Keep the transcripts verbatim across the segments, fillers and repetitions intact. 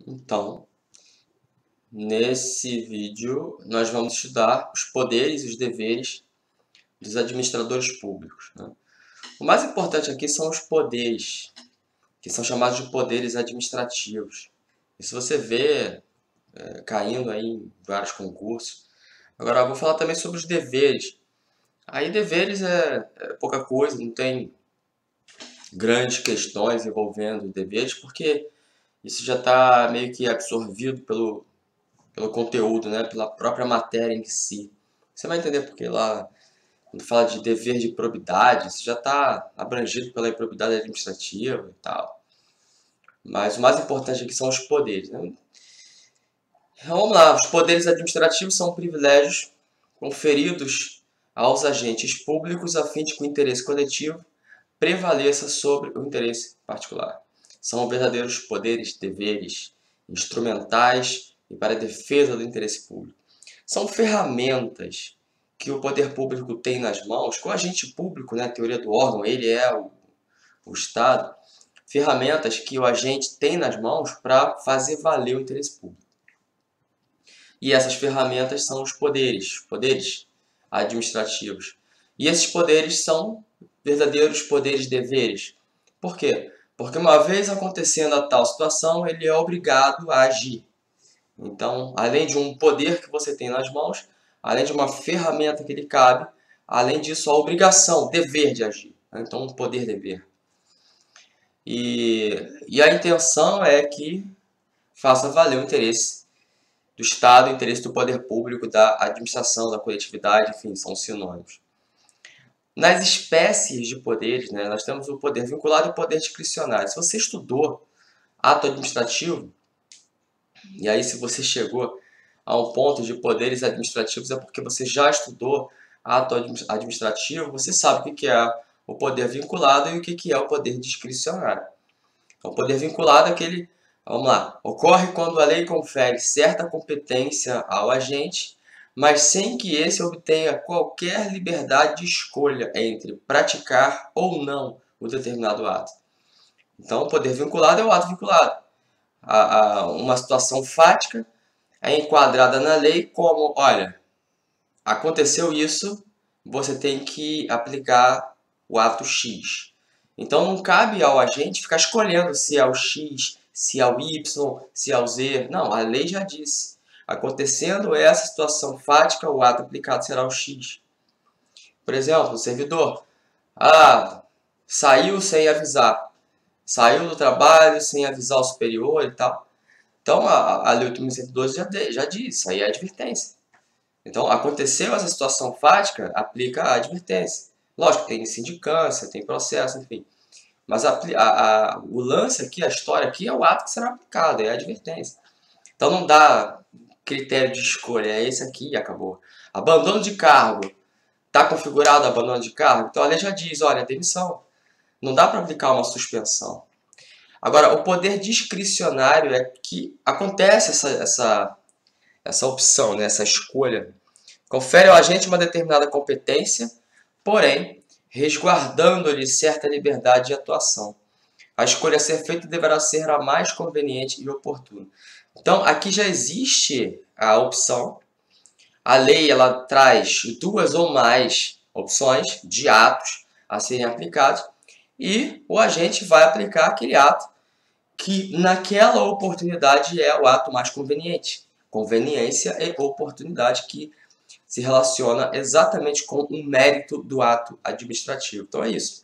Então, nesse vídeo, nós vamos estudar os poderes e os deveres dos administradores públicos, né? O mais importante aqui são os poderes, que são chamados de poderes administrativos. Isso você vê é, caindo aí em vários concursos. Agora, eu vou falar também sobre os deveres. Aí, deveres é, é pouca coisa, não tem grandes questões envolvendo deveres, porque isso já está meio que absorvido pelo, pelo conteúdo, né? Pela própria matéria em si. Você vai entender porque lá, quando fala de dever de probidade, isso já está abrangido pela improbidade administrativa e tal. Mas o mais importante aqui são os poderes, né? Vamos lá, os poderes administrativos são privilégios conferidos aos agentes públicos a fim de que o interesse coletivo prevaleça sobre o interesse particular. São verdadeiros poderes, deveres instrumentais e para a defesa do interesse público. São ferramentas que o poder público tem nas mãos, que o agente público, né, a teoria do órgão, ele é o, o Estado, ferramentas que o agente tem nas mãos para fazer valer o interesse público. E essas ferramentas são os poderes, poderes administrativos. E esses poderes são verdadeiros poderes deveres. Por quê? Porque uma vez acontecendo a tal situação, ele é obrigado a agir. Então, além de um poder que você tem nas mãos, além de uma ferramenta que lhe cabe, além disso, a obrigação, dever de agir. Então, um poder-dever. E, e a intenção é que faça valer o interesse do Estado, o interesse do poder público, da administração, da coletividade, enfim, são sinônimos. Nas espécies de poderes, né, nós temos o poder vinculado e o poder discricionário. Se você estudou ato administrativo, e aí se você chegou a um ponto de poderes administrativos, é porque você já estudou ato administrativo, você sabe o que é o poder vinculado e o que é o poder discricionário. O poder vinculado é aquele, vamos lá, ocorre quando a lei confere certa competência ao agente, mas sem que esse obtenha qualquer liberdade de escolha entre praticar ou não o determinado ato. Então, o poder vinculado é o ato vinculado. A, a, uma situação fática é enquadrada na lei como, olha, aconteceu isso, você tem que aplicar o ato X. Então, não cabe ao agente ficar escolhendo se é o X, se é o Y, se é o Z. Não, a lei já disse. Acontecendo essa situação fática, o ato aplicado será o X. Por exemplo, o servidor ah, saiu sem avisar. Saiu do trabalho sem avisar o superior e tal. Então, a, a Lei oito mil cento e doze já, já diz, isso aí é advertência. Então, aconteceu essa situação fática, aplica a advertência. Lógico, tem sindicância, tem processo, enfim. Mas a, a, a, o lance aqui, a história aqui, é o ato que será aplicado, é a advertência. Então, não dá critério de escolha, é esse aqui e acabou. Abandono de cargo. Está configurado o abandono de cargo? Então, a lei já diz, olha, demissão. Não dá para aplicar uma suspensão. Agora, o poder discricionário é que acontece essa, essa, essa opção, né, essa escolha. Confere ao agente uma determinada competência, porém, resguardando-lhe certa liberdade de atuação. A escolha a ser feita deverá ser a mais conveniente e oportuna. Então, aqui já existe a opção. A lei ela traz duas ou mais opções de atos a serem aplicados e o agente vai aplicar aquele ato que naquela oportunidade é o ato mais conveniente. Conveniência e oportunidade que se relaciona exatamente com o mérito do ato administrativo. Então é isso.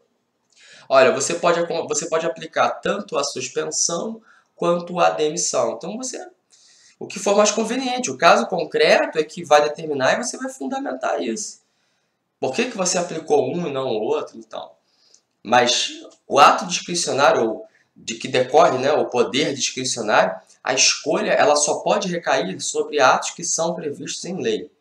Olha, você pode, você pode aplicar tanto a suspensão quanto a demissão. Então você, o que for mais conveniente. O caso concreto é que vai determinar e você vai fundamentar isso. Por que que você aplicou um e não o outro? Então, mas o ato discricionário, ou de que decorre, né, o poder discricionário, a escolha ela só pode recair sobre atos que são previstos em lei.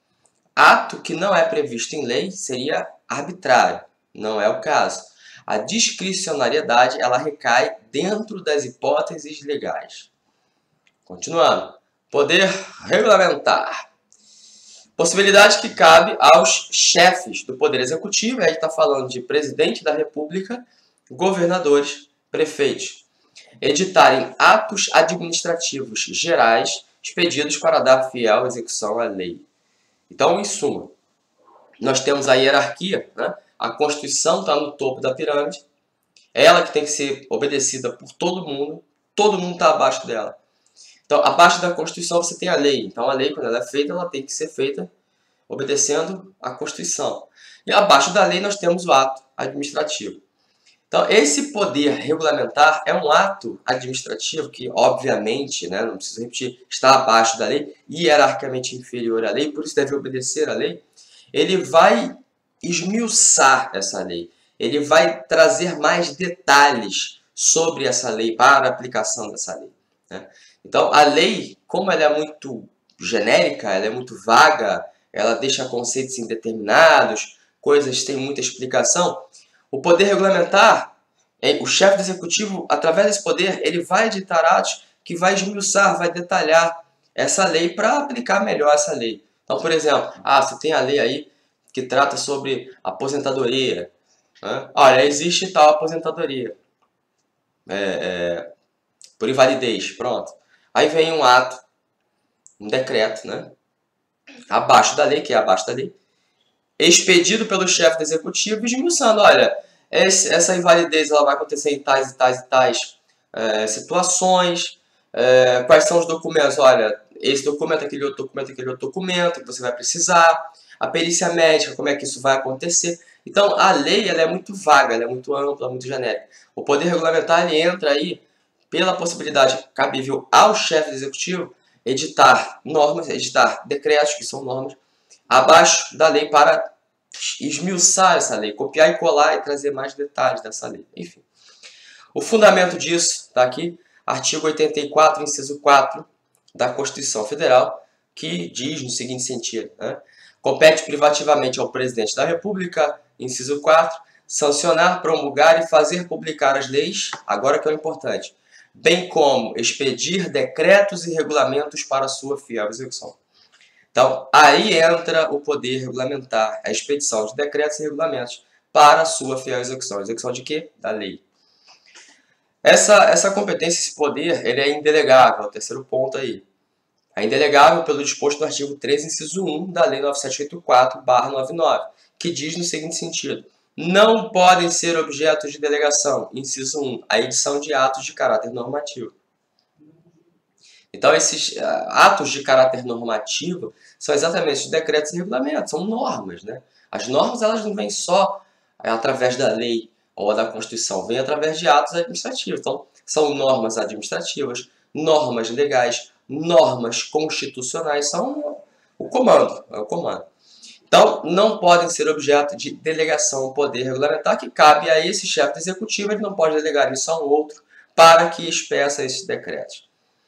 Ato que não é previsto em lei seria arbitrário, não é o caso. A discricionariedade ela recai dentro das hipóteses legais. Continuando. Poder regulamentar. Possibilidade que cabe aos chefes do Poder Executivo, aí a gente está falando de presidente da República, governadores, prefeitos. editarem atos administrativos gerais expedidos para dar fiel execução à lei. Então, em suma, nós temos a hierarquia, né? A Constituição está no topo da pirâmide, ela que tem que ser obedecida por todo mundo, todo mundo está abaixo dela. Então, abaixo da Constituição você tem a lei. Então, a lei, quando ela é feita, ela tem que ser feita obedecendo a Constituição. E abaixo da lei nós temos o ato administrativo. Então, esse poder regulamentar é um ato administrativo que, obviamente, né, não preciso repetir, está abaixo da lei, hierarquicamente inferior à lei, por isso deve obedecer à lei. Ele vai esmiuçar essa lei. Ele vai trazer mais detalhes sobre essa lei, para a aplicação dessa lei, né? Então, a lei, como ela é muito genérica, ela é muito vaga, ela deixa conceitos indeterminados, coisas sem muita explicação, o poder regulamentar, o chefe do executivo, através desse poder, ele vai editar atos que vai esmiuçar, vai detalhar essa lei para aplicar melhor essa lei. Então, por exemplo, ah, você tem a lei aí que trata sobre aposentadoria, né? Olha, existe tal aposentadoria é, é, por invalidez, pronto. Aí vem um ato, um decreto, né? Abaixo da lei, que é abaixo da lei, expedido pelo chefe do executivo, esmiuçando, olha, esse, essa invalidez ela vai acontecer em tais e tais e tais é, situações, é, quais são os documentos, olha, esse documento, aquele outro documento, aquele outro documento que você vai precisar, a perícia médica, como é que isso vai acontecer. Então, a lei ela é muito vaga, ela é muito ampla, muito genérica. O poder regulamentar ele entra aí pela possibilidade cabível ao chefe do executivo editar normas, editar decretos, que são normas, abaixo da lei para esmiuçar essa lei, copiar e colar e trazer mais detalhes dessa lei. Enfim, o fundamento disso está aqui, artigo oitenta e quatro, inciso quatro da Constituição Federal, que diz no seguinte sentido, né? Compete privativamente ao presidente da República, inciso quatro, sancionar, promulgar e fazer publicar as leis, agora que é o importante, bem como expedir decretos e regulamentos para sua fiel execução. Então, aí entra o poder regulamentar, a expedição de decretos e regulamentos para a sua fiel execução. Execução de quê? Da lei. Essa, essa competência, esse poder, ele é indelegável, é o terceiro ponto aí. É indelegável pelo disposto no artigo treze, inciso um da Lei nove sete oito quatro barra noventa e nove, que diz no seguinte sentido: não podem ser objeto de delegação, inciso um, a edição de atos de caráter normativo. Então, esses uh, atos de caráter normativo são exatamente os decretos e regulamentos, são normas, né? As normas elas não vêm só é, através da lei ou da Constituição, vêm através de atos administrativos. Então, são normas administrativas, normas legais, normas constitucionais, são o comando, é o comando. Então, não podem ser objeto de delegação poder regulamentar, que cabe a esse chefe executivo, ele não pode delegar isso a um outro para que expeça esses decretos.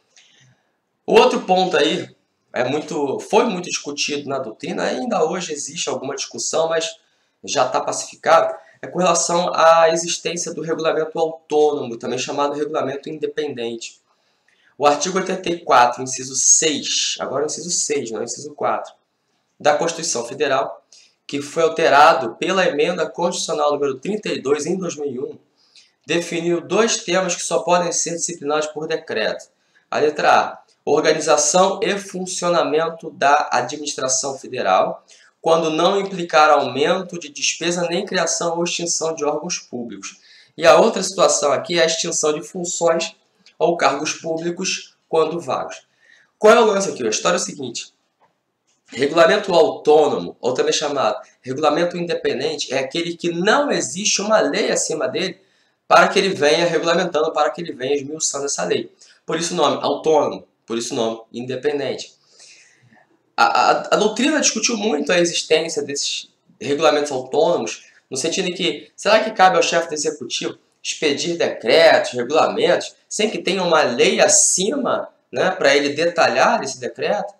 O outro ponto aí, é muito, foi muito discutido na doutrina, ainda hoje existe alguma discussão, mas já está pacificado, é com relação à existência do regulamento autônomo, também chamado regulamento independente. O artigo oitenta e quatro, inciso seis, agora o inciso seis, não é o inciso quatro, da Constituição Federal, que foi alterado pela emenda constitucional número trinta e dois em dois mil e um, definiu dois temas que só podem ser disciplinados por decreto. A letra A, organização e funcionamento da administração federal, quando não implicar aumento de despesa nem criação ou extinção de órgãos públicos. E a outra situação aqui é a extinção de funções ou cargos públicos quando vagos. Qual é o lance aqui? A história é o seguinte: regulamento autônomo, ou também chamado regulamento independente, é aquele que não existe uma lei acima dele para que ele venha regulamentando, para que ele venha esmiuçando essa lei. Por isso o nome autônomo, por isso o nome independente. A, a, a doutrina discutiu muito a existência desses regulamentos autônomos, no sentido de que, será que cabe ao chefe do executivo expedir decretos, regulamentos, sem que tenha uma lei acima, né, para ele detalhar esse decreto?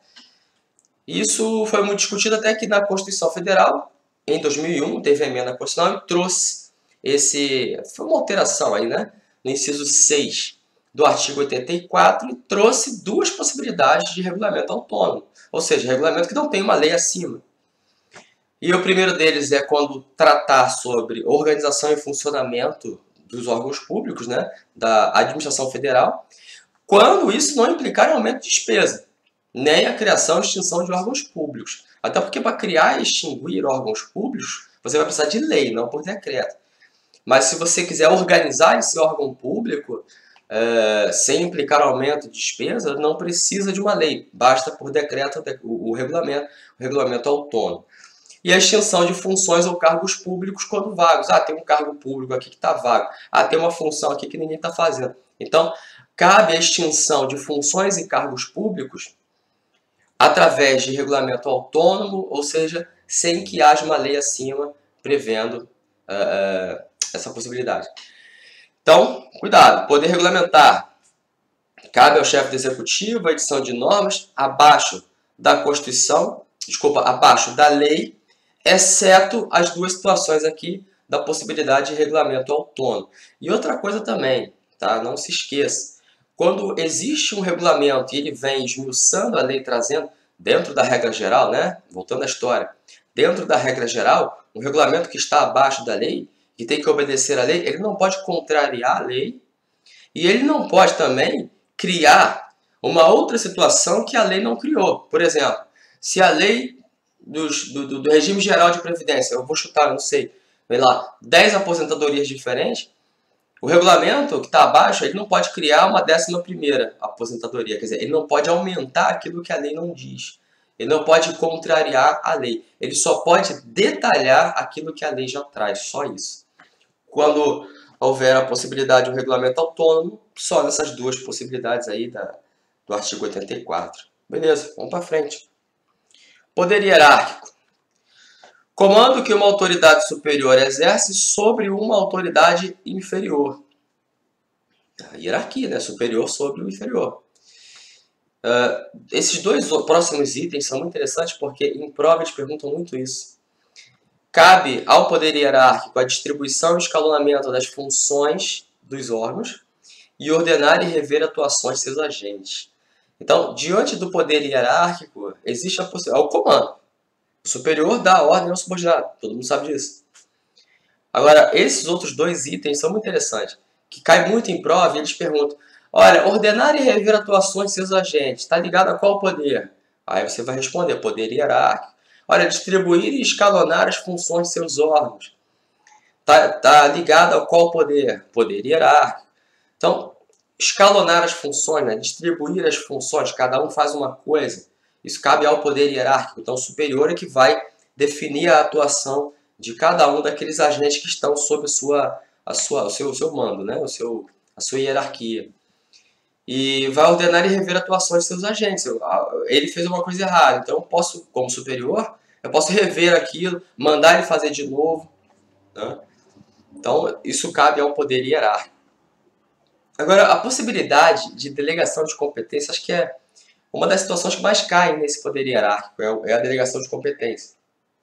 Isso foi muito discutido até que na Constituição Federal, em dois mil e um, teve a emenda constitucional e trouxe esse... Foi uma alteração aí, né? No inciso seis do artigo oitenta e quatro, e trouxe duas possibilidades de regulamento autônomo. Ou seja, regulamento que não tem uma lei acima. E o primeiro deles é quando tratar sobre organização e funcionamento dos órgãos públicos, né, da administração federal, quando isso não implicar em aumento de despesa, nem a criação e extinção de órgãos públicos. Até porque para criar e extinguir órgãos públicos, você vai precisar de lei, não por decreto. Mas se você quiser organizar esse órgão público, é, sem implicar aumento de despesa, não precisa de uma lei, basta por decreto o, o regulamento, o regulamento autônomo. E a extinção de funções ou cargos públicos quando vagos. Ah, tem um cargo público aqui que está vago. Ah, tem uma função aqui que ninguém está fazendo. Então, cabe a extinção de funções e cargos públicos através de regulamento autônomo, ou seja, sem que haja uma lei acima prevendo uh, uh, essa possibilidade. Então, cuidado, poder regulamentar. Cabe ao chefe do executivo a edição de normas abaixo da Constituição, desculpa, abaixo da lei, exceto as duas situações aqui da possibilidade de regulamento autônomo. E outra coisa também, tá? Não se esqueça, quando existe um regulamento e ele vem esmiuçando a lei, trazendo dentro da regra geral, né? Voltando à história, dentro da regra geral, um regulamento que está abaixo da lei, que tem que obedecer à lei, ele não pode contrariar a lei e ele não pode também criar uma outra situação que a lei não criou. Por exemplo, se a lei dos, do, do regime geral de previdência, eu vou chutar, não sei, sei lá, dez aposentadorias diferentes, o regulamento que está abaixo, ele não pode criar uma décima primeira aposentadoria, quer dizer, ele não pode aumentar aquilo que a lei não diz. Ele não pode contrariar a lei. Ele só pode detalhar aquilo que a lei já traz, só isso. Quando houver a possibilidade de um regulamento autônomo, só nessas duas possibilidades aí da, do artigo oitenta e quatro. Beleza, vamos para frente. Poder hierárquico. Comando que uma autoridade superior exerce sobre uma autoridade inferior. A hierarquia, né? Superior sobre o inferior. Uh, esses dois próximos itens são muito interessantes porque em prova eles perguntam muito isso. Cabe ao poder hierárquico a distribuição e escalonamento das funções dos órgãos e ordenar e rever atuações de seus agentes. Então, diante do poder hierárquico, existe a possibilidade, é o comando. O superior dá a ordem ao subordinado, todo mundo sabe disso. Agora, esses outros dois itens são muito interessantes, que caem muito em prova e eles perguntam, olha, ordenar e rever atuações de seus agentes, está ligado a qual poder? Aí você vai responder, poder hierárquico. Olha, distribuir e escalonar as funções de seus órgãos. Está tá ligado a qual poder? Poder hierárquico. Então, escalonar as funções, né? Distribuir as funções, cada um faz uma coisa. Isso cabe ao poder hierárquico. Então, o superior é que vai definir a atuação de cada um daqueles agentes que estão sob a sua, a sua, o, seu, o seu mando, né? o seu, a sua hierarquia. E vai ordenar e rever a atuação de seus agentes. Ele fez uma coisa errada, então eu posso, como superior, eu posso rever aquilo, mandar ele fazer de novo. Né? Então, isso cabe ao poder hierárquico. Agora, a possibilidade de delegação de competência, acho que é uma das situações que mais caem nesse poder hierárquico, é a delegação de competência.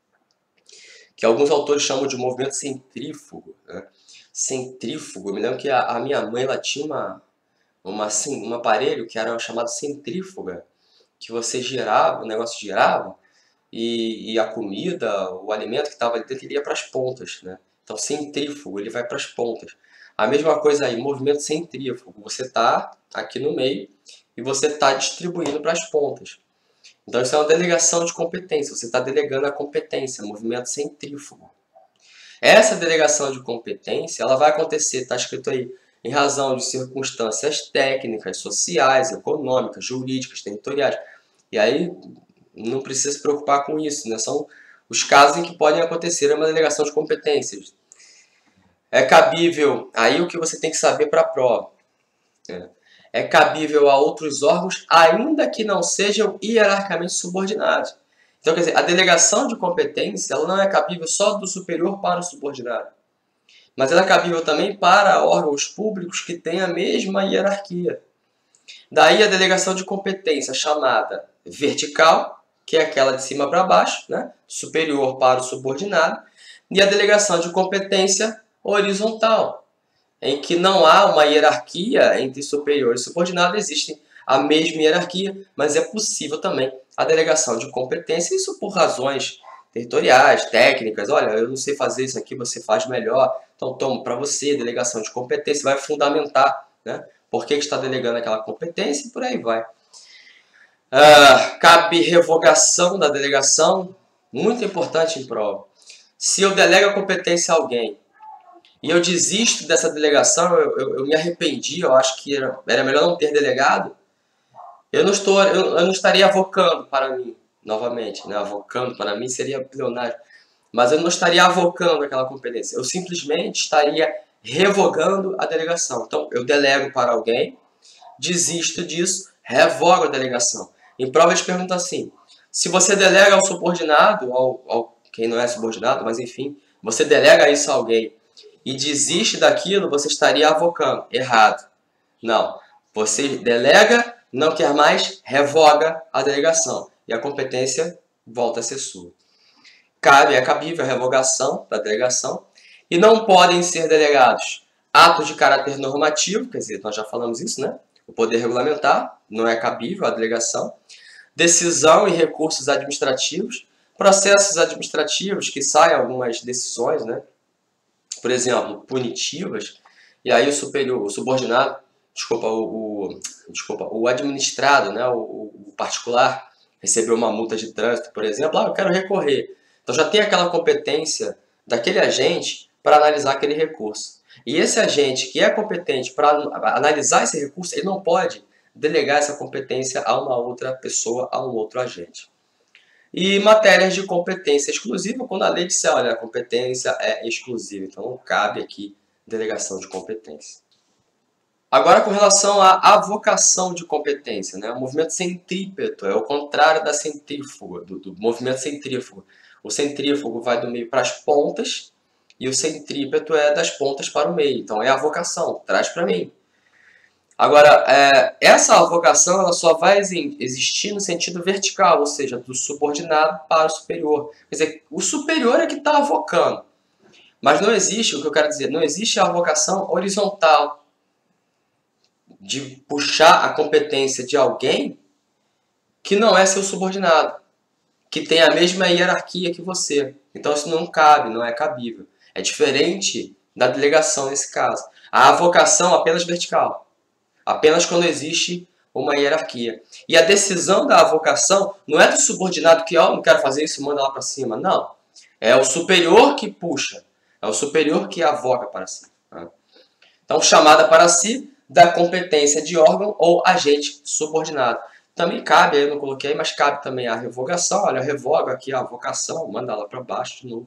Que alguns autores chamam de movimento centrífugo. Né? Centrífugo, eu me lembro que a, a minha mãe ela tinha uma... Uma, assim, um aparelho que era chamado centrífuga, que você girava, o negócio girava, e, e a comida, o alimento que estava ali dentro, ele ia para as pontas. Né? Então, centrífugo, ele vai para as pontas. A mesma coisa aí, movimento centrífugo. Você está aqui no meio e você está distribuindo para as pontas. Então, isso é uma delegação de competência. Você está delegando a competência, movimento centrífugo. Essa delegação de competência, ela vai acontecer, está escrito aí, em razão de circunstâncias técnicas, sociais, econômicas, jurídicas, territoriais. E aí não precisa se preocupar com isso, né? São os casos em que podem acontecer uma delegação de competências. É cabível, aí o que você tem que saber para a prova. É, é cabível a outros órgãos, ainda que não sejam hierarquicamente subordinados. Então, quer dizer, a delegação de competência ela não é cabível só do superior para o subordinado. Mas ela é cabível também para órgãos públicos que têm a mesma hierarquia. Daí a delegação de competência chamada vertical, que é aquela de cima para baixo, né? Superior para o subordinado, e a delegação de competência horizontal, em que não há uma hierarquia entre superior e subordinado, existe a mesma hierarquia, mas é possível também a delegação de competência, isso por razões territoriais, técnicas. Olha, eu não sei fazer isso aqui, você faz melhor. Então, toma para você, delegação de competência, vai fundamentar, né? Por que está delegando aquela competência e por aí vai. Ah, cabe revogação da delegação, muito importante em prova. Se eu delego a competência a alguém e eu desisto dessa delegação, eu, eu, eu me arrependi, eu acho que era, era melhor não ter delegado, eu não, estou, eu, eu não estaria avocando para mim, novamente, né? Avocando para mim seria pleonário, mas eu não estaria avocando aquela competência, eu simplesmente estaria revogando a delegação. Então, eu delego para alguém, desisto disso, revogo a delegação. Em prova eles perguntam assim, se você delega ao subordinado, ao, ao quem não é subordinado, mas enfim, você delega isso a alguém e desiste daquilo, você estaria avocando. Errado. Não. Você delega, não quer mais, revoga a delegação. E a competência volta a ser sua. Cabe, é cabível a revogação da delegação. E não podem ser delegados atos de caráter normativo, quer dizer, nós já falamos isso, né? O poder regulamentar, não é cabível a delegação. Decisão e recursos administrativos. Processos administrativos que saem algumas decisões, né? Por exemplo, punitivas. E aí o superior, o subordinado, desculpa, o, o, desculpa, o administrado, né? o, o particular, recebeu uma multa de trânsito, por exemplo. Ah, eu quero recorrer. Então já tem aquela competência daquele agente para analisar aquele recurso. E esse agente que é competente para analisar esse recurso, ele não pode delegar essa competência a uma outra pessoa, a um outro agente. E matérias de competência exclusiva, quando a lei disser, olha, a competência é exclusiva, então não cabe aqui delegação de competência. Agora, com relação à avocação de competência, né? O movimento centrípeto é o contrário da centrífuga, do, do movimento centrífugo. O centrífugo vai do meio para as pontas e o centrípeto é das pontas para o meio. Então, é a avocação, traz para mim. Agora, é, essa avocação ela só vai existir no sentido vertical, ou seja, do subordinado para o superior. Quer dizer, o superior é que está avocando. Mas não existe, o que eu quero dizer, não existe a avocação horizontal de puxar a competência de alguém que não é seu subordinado, que tem a mesma hierarquia que você. Então isso não cabe, não é cabível. É diferente da delegação nesse caso. A avocação apenas vertical. Apenas quando existe uma hierarquia. E a decisão da avocação não é do subordinado que, ó, oh, não quero fazer isso, manda lá para cima. Não. É o superior que puxa. É o superior que avoca para si. Então, chamada para si da competência de órgão ou agente subordinado. Também cabe, eu não coloquei, mas cabe também a revogação. Olha, eu revogo aqui a avocação, manda lá para baixo de novo.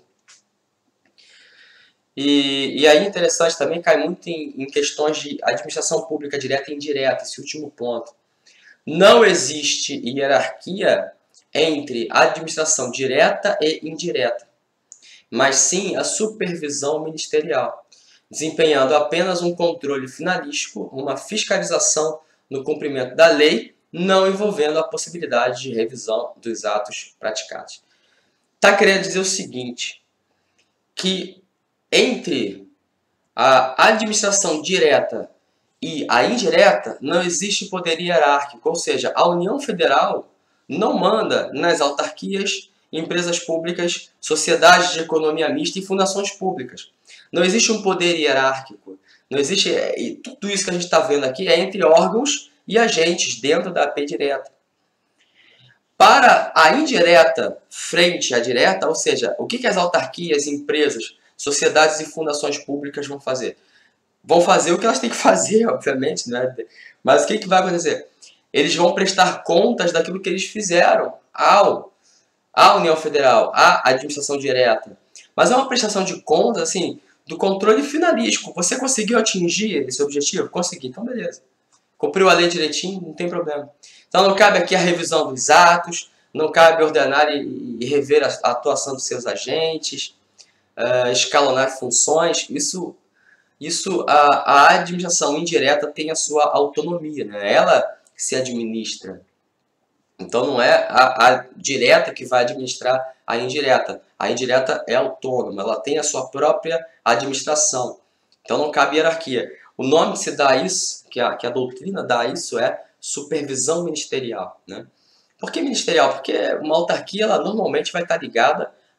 E, e aí, interessante também, cai muito em, em questões de administração pública direta e indireta, esse último ponto. Não existe hierarquia entre a administração direta e indireta, mas sim a supervisão ministerial, desempenhando apenas um controle finalístico, uma fiscalização no cumprimento da lei, não envolvendo a possibilidade de revisão dos atos praticados. Está querendo dizer o seguinte, que entre a administração direta e a indireta não existe poder hierárquico, ou seja, a União Federal não manda nas autarquias, empresas públicas, sociedades de economia mista e fundações públicas. Não existe um poder hierárquico. Não existe, e tudo isso que a gente está vendo aqui é entre órgãos e agentes dentro da A P direta. Para a indireta frente à direta, ou seja, o que, que as autarquias, empresas, sociedades e fundações públicas vão fazer? Vão fazer o que elas têm que fazer, obviamente, né? Mas o que, que vai acontecer? Eles vão prestar contas daquilo que eles fizeram ao, à União Federal, à administração direta. Mas é uma prestação de contas, assim, do controle finalístico. Você conseguiu atingir esse objetivo? Consegui, então beleza. Cumpriu a lei direitinho, não tem problema. Então não cabe aqui a revisão dos atos, não cabe ordenar e, e rever a, a atuação dos seus agentes, uh, escalonar funções. Isso, isso a, a administração indireta tem a sua autonomia, né? Ela que se administra. Então não é a, a direta que vai administrar a indireta. A indireta é autônoma, ela tem a sua própria administração. Então não cabe hierarquia. O nome que se dá a isso, que a, que a doutrina dá a isso, é supervisão ministerial, né? Por que ministerial? Porque uma autarquia ela normalmente vai estar ligada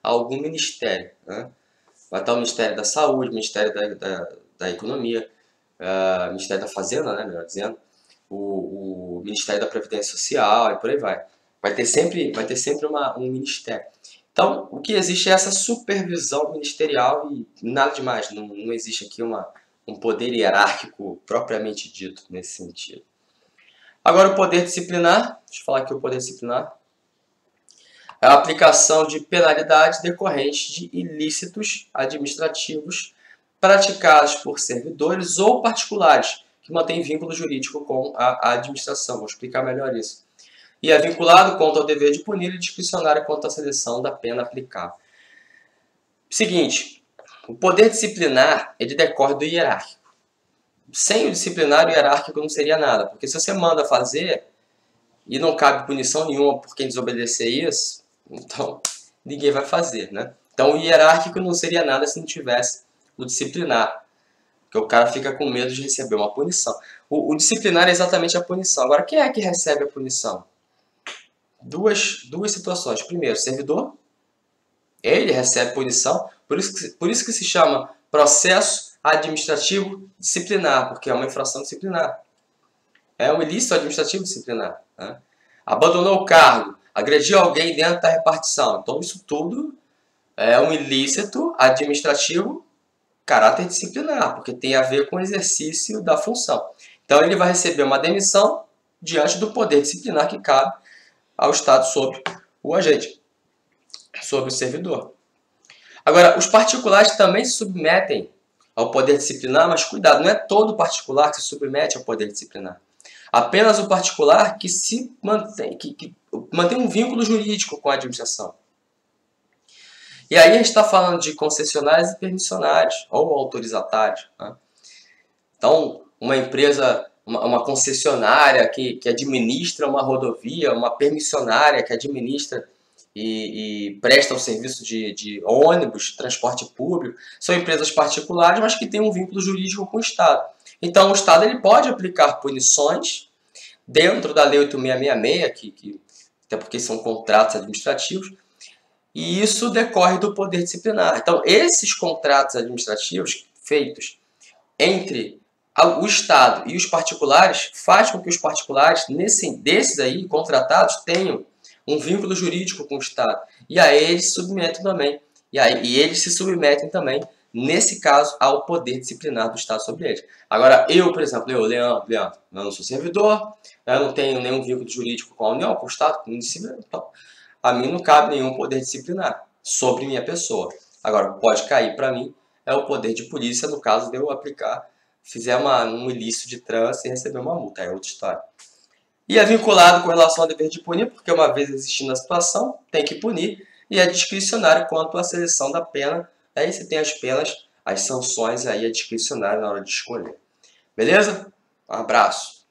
a algum ministério, né? Vai estar o Ministério da Saúde, o Ministério da, da, da Economia, o uh, Ministério da Fazenda, né, melhor dizendo, o, o Ministério da Previdência Social e por aí vai. Vai ter sempre, vai ter sempre uma, um ministério. Então, o que existe é essa supervisão ministerial e nada demais. Não, não existe aqui uma, um poder hierárquico propriamente dito nesse sentido. Agora, o poder disciplinar. Deixa eu falar aqui o poder disciplinar. É a aplicação de penalidades decorrentes de ilícitos administrativos praticados por servidores ou particulares que mantêm vínculo jurídico com a administração. Vou explicar melhor isso. E é vinculado quanto ao dever de punir e discricionário quanto à seleção da pena aplicável. Seguinte, o poder disciplinar ele decorre do hierárquico. Sem o disciplinar, o hierárquico não seria nada, porque se você manda fazer e não cabe punição nenhuma por quem desobedecer isso, então ninguém vai fazer, né? Então o hierárquico não seria nada se não tivesse o disciplinar, porque o cara fica com medo de receber uma punição. O, o disciplinar é exatamente a punição. Agora, quem é que recebe a punição? Duas, duas situações. Primeiro, o servidor, ele recebe punição, por isso, que, por isso que se chama processo administrativo disciplinar, porque é uma infração disciplinar. É um ilícito administrativo disciplinar, né? Abandonou o cargo, agrediu alguém dentro da repartição. Então, isso tudo é um ilícito administrativo caráter disciplinar, porque tem a ver com o exercício da função. Então, ele vai receber uma demissão diante do poder disciplinar que cabe ao Estado sobre o agente, sobre o servidor. Agora, os particulares também se submetem ao poder disciplinar, mas cuidado, não é todo particular que se submete ao poder disciplinar. Apenas o particular que se mantém, que, que mantém um vínculo jurídico com a administração. E aí a gente está falando de concessionários e permissionários, ou autorizatários, né? Então, uma empresa, uma, uma concessionária que, que administra uma rodovia, uma permissionária que administra e, e presta o serviço de, de ônibus, transporte público, são empresas particulares, mas que têm um vínculo jurídico com o Estado. Então, o Estado ele pode aplicar punições dentro da Lei oito mil seiscentos e sessenta e seis, que, que, até porque são contratos administrativos, e isso decorre do poder disciplinar. Então, esses contratos administrativos feitos entre o Estado e os particulares faz com que os particulares, nesse, desses aí, contratados, tenham um vínculo jurídico com o Estado. E aí eles se submetem também. E, aí, e eles se submetem também, nesse caso, ao poder disciplinar do Estado sobre eles. Agora, eu, por exemplo, eu, Leandro, Leandro, eu não sou servidor, eu não tenho nenhum vínculo jurídico com a União, com o Estado, com o município, então, a mim não cabe nenhum poder disciplinar sobre minha pessoa. Agora, pode cair para mim é o poder de polícia, no caso de eu aplicar, fizer uma, um ilícito de trânsito e receber uma multa, é outra história. E é vinculado com relação ao dever de punir, porque uma vez existindo a situação, tem que punir, e é discricionário quanto à seleção da pena. Aí você tem as penas, as sanções, aí é discricionário na hora de escolher. Beleza? Um abraço.